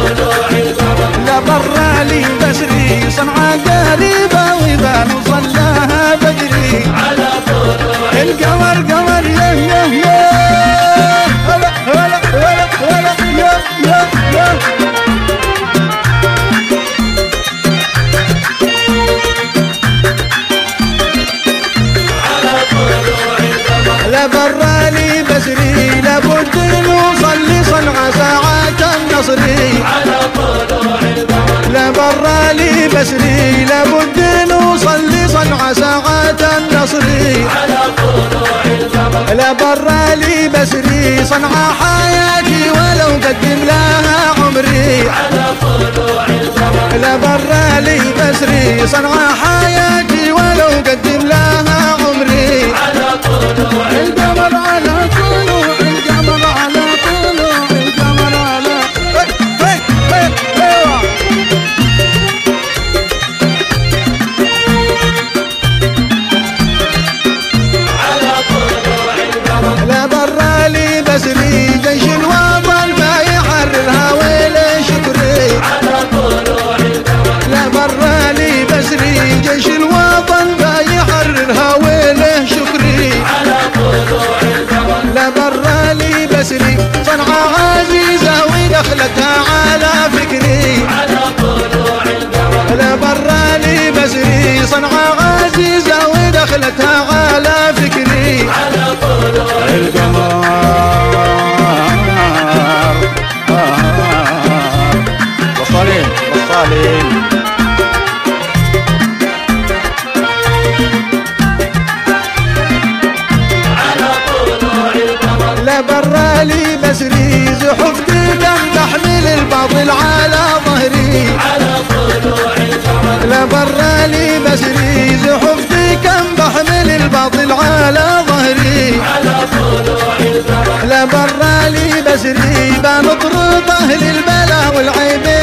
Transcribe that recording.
لا برا لي بسري صنعة قريبة وإذا نصلاها بدري على طلوع القمر قمر يا يا يا هلا هلا هلا هلا يا يا يا على طلوع القمر لا برا لي بسري لابد نصلي صنعة ساعة النصري على طلوع القمر لا برا لي بسري لابد نصلي صنعة ساعة النصري على طلوع القمر لا برا لي بسري صنعة حياتي ولو قدم لها عمري على طلوع القمر لا برا لي بسري صنعة حياتي ولو قدم لها عمري على طلوع القمر على طلوع القمر على طلوع القمر على على طلوع القمر لا برا لي بسري جيش الوطن فيحررها ويلي شكري على طلوع القمر لا برا لي بسري جيش الوطن فيحررها ويلي شكري على طلوع القمر لا برا لي بسري صنعة عزيزة ودخلتها على فكري على طلوع القمر لا برا لي بسري صنعة عزيزة ودخلتها على فكري على طلوع القمر وصالين وصالين لا برا لي بسري زحفتي كم تحمل الباطل على ظهري على طلوع القمر لا برا لي بسري زحفتي كم بحمل الباطل على ظهري على طلوع القمر لا برا لي بسري بنطرد اهل البلا والعيب